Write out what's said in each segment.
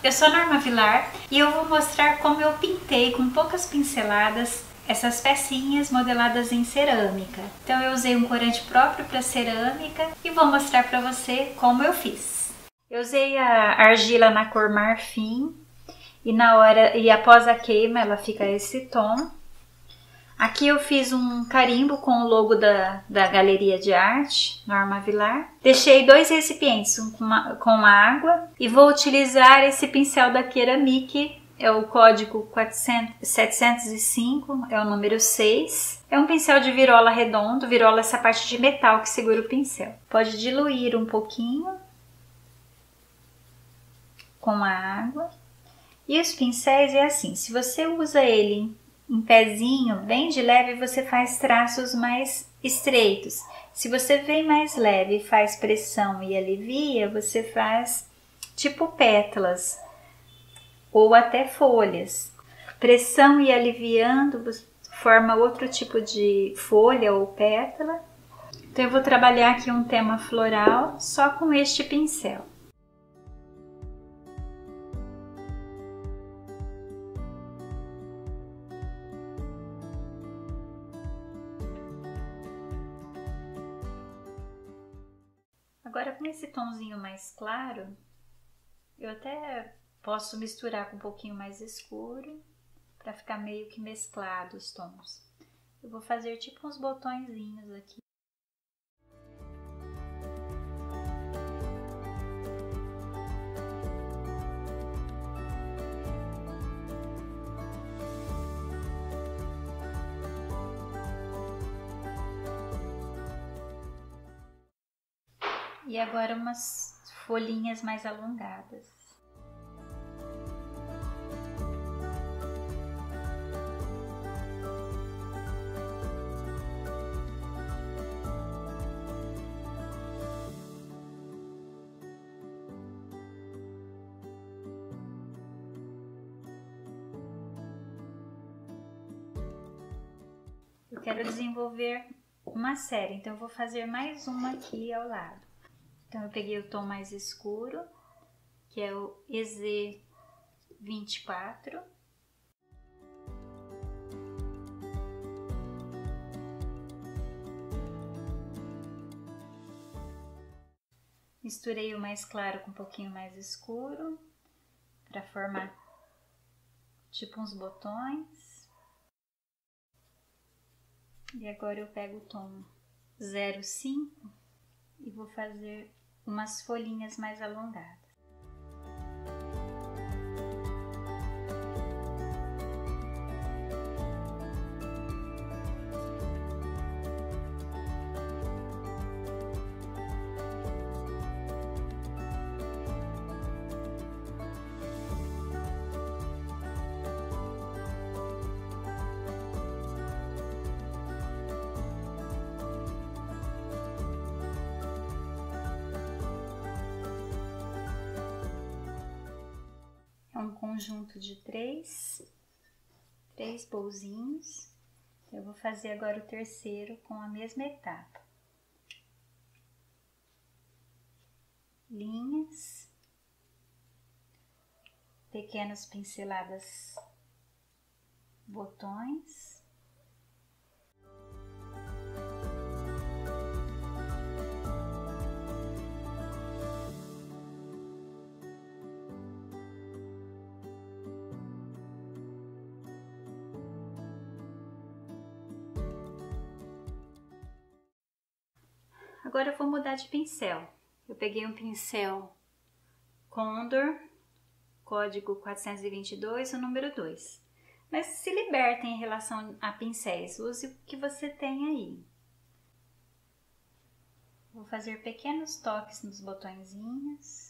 eu sou a Norma Vilar e eu vou mostrar como eu pintei com poucas pinceladas essas pecinhas modeladas em cerâmica. Então eu usei um corante próprio para cerâmica e vou mostrar para você como eu fiz. Eu usei a argila na cor marfim e após a queima ela fica esse tom. Aqui eu fiz um carimbo com o logo da Galeria de Arte, Norma Vilar. Deixei 2 recipientes, um com água, e vou utilizar esse pincel da Keramic, é o código 705, é o número 6. É um pincel de virola redondo, virola é essa parte de metal que segura o pincel. Pode diluir um pouquinho com a água. E os pincéis é assim, se você usa ele em pezinho, bem de leve, você faz traços mais estreitos. Se você vem mais leve e faz pressão e alivia, você faz tipo pétalas ou até folhas. Pressão e aliviando forma outro tipo de folha ou pétala. Então eu vou trabalhar aqui um tema floral só com este pincel. Agora com esse tomzinho mais claro, eu até posso misturar com um pouquinho mais escuro para ficar meio que mesclado os tons. Eu vou fazer tipo uns botõezinhos aqui. E agora umas folhinhas mais alongadas. Eu quero desenvolver uma série, então eu vou fazer mais uma aqui ao lado. Então eu peguei o tom mais escuro, que é o EZ24. Misturei o mais claro com um pouquinho mais escuro, para formar tipo uns botões. E agora eu pego o tom 05 e vou fazer umas folhinhas mais alongadas. É um conjunto de três bolzinhos. Eu vou fazer agora o terceiro com a mesma etapa. Linhas, pequenas pinceladas, botões. Agora eu vou mudar de pincel. Eu peguei um pincel Condor, código 422, o número 2. Mas se libertem em relação a pincéis, use o que você tem aí. Vou fazer pequenos toques nos botõezinhos.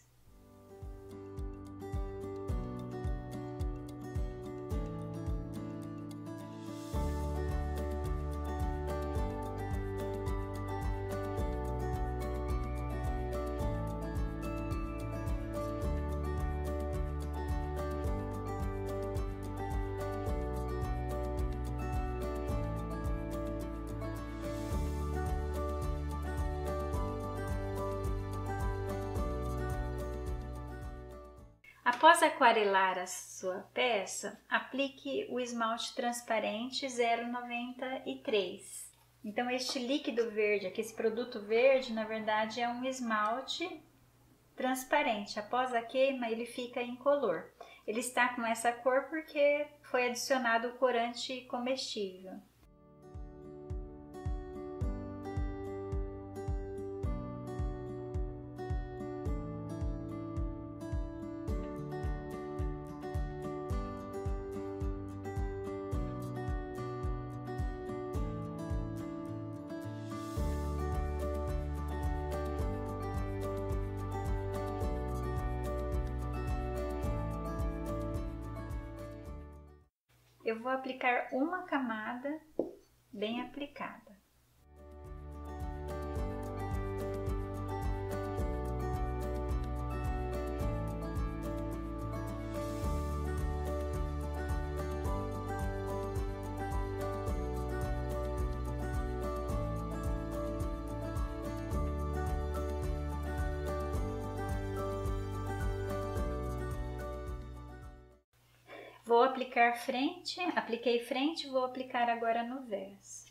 Após aquarelar a sua peça, aplique o esmalte transparente 0,93. Então este líquido verde, aqui, esse produto verde, na verdade é um esmalte transparente. Após a queima ele fica incolor. Ele está com essa cor porque foi adicionado o corante comestível. Eu vou aplicar uma camada bem aplicada. Vou aplicar frente, apliquei frente, vou aplicar agora no verso.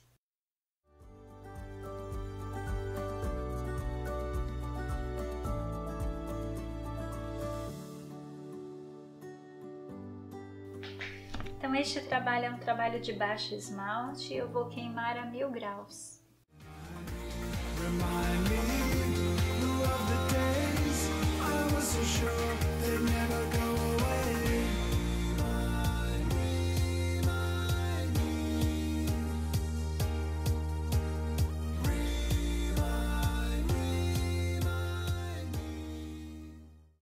Então este trabalho é um trabalho de baixo esmalte, eu vou queimar a 1000 graus. Remind me of the days I was so sure.